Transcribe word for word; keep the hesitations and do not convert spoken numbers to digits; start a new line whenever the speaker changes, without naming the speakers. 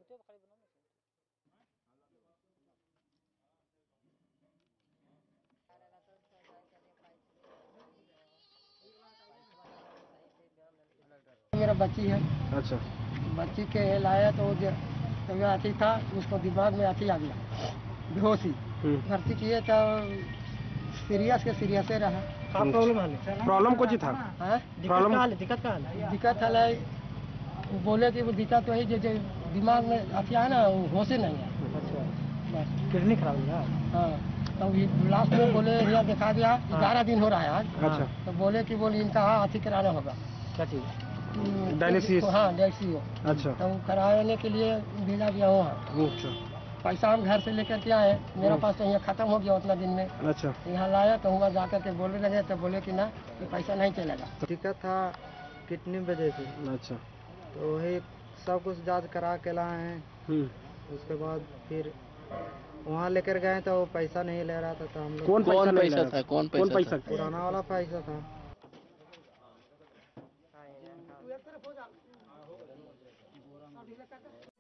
मेरा बच्ची है। अच्छा। बच्ची के लाया तो जो अथी था, उसको दिमाग में अथी आ गया, बेहोशी। भर्ती किए तो सीरियस के सीरियस रहा। प्रॉब्लम है प्रॉब्लम कुछ था। प्रॉब्लम दिक्कत का दिक्कत है, बोले कि वो दिक्कत वही जो दिमाग में अथी है ना, वो होश नहीं है। अच्छा। बस किडनी खराब है। हाँ, तो लास्ट में बोले यहाँ दिखा दिया, ग्यारह दिन हो रहा है आज। अच्छा। तो बोले कि बोले इनका अथी कराना होगा। क्या चीज? डायलिसिस। हाँ, डायलिसिस। अच्छा। तो कराने के लिए भेजा गया हुआ। अच्छा। पैसा हम घर से लेकर के आए, मेरा पास तो यहाँ खत्म हो गया उतना दिन में। अच्छा। यहाँ लाया तो हुआ जाकर के बोलने लगे, तो बोले कि ना ये पैसा नहीं चलेगा। दिक्कत था किडनी वजह से। अच्छा। तो वही सब कुछ जांच करा के लाए हैं। उसके बाद फिर वहाँ लेकर गए तो पैसा नहीं ले रहा था, तो हम लोग कौन पैसा नहीं ले रहा था? कौन पैसा? पुराना वाला पैसा था।